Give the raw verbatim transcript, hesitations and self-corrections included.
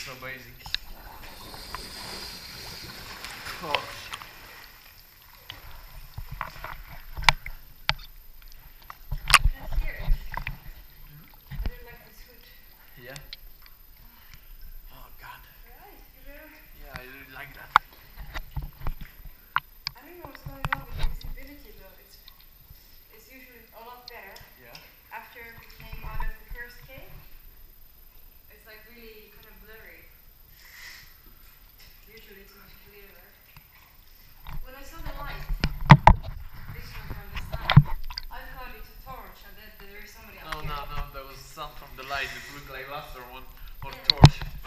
so basic. Oh. Yeah. Oh God. Right, you really? Yeah, I really like that. I don't know what's going on with the visibility though. It's it's usually a lot better. Yeah. After we came out of the first cave, it's like really kind of blurry. Usually it's much clearer. When I saw the light, this one from the sun, I thought it's a torch and that there is somebody up No, here. no, no. There was some from the light. It looked like last one or Yeah. torch.